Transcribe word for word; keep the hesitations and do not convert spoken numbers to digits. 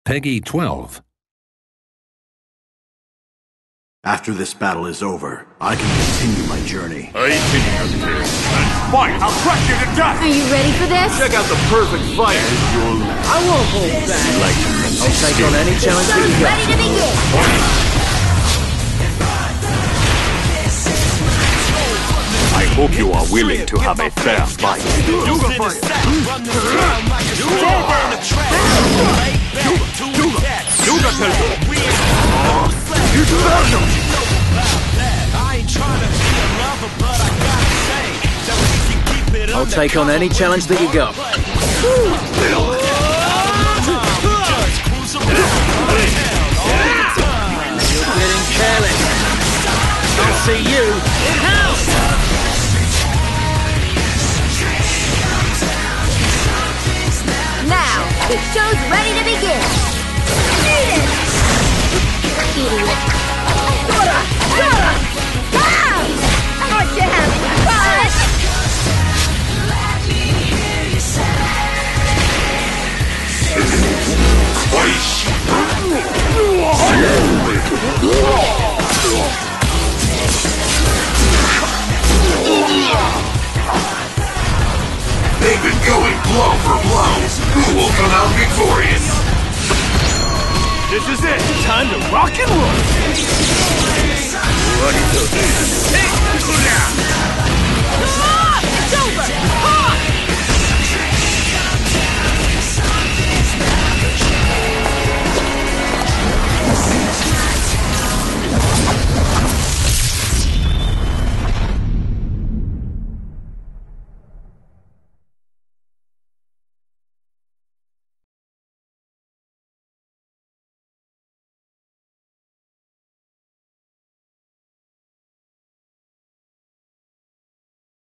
Peggy twelve. After this battle is over, I can continue my journey. Fight! I'll crush you to death! Are you ready for this? Check out the perfect fight. I won't hold back. Like I'll take on any challenge that you got. Ready to begin. I hope you are willing to have a fair fight. Duga fight! Duga Duga I'll take on any challenge that you got. You're getting careless. I'll see you in house. Now, the show's ready to begin. Eat it! Idiot. Gotta! Gotta! Ah! Thought you had fun! They've been going blow for blow. Who will come out victorious? This is it! Time to rock and roll! Ah! It's over! Ah!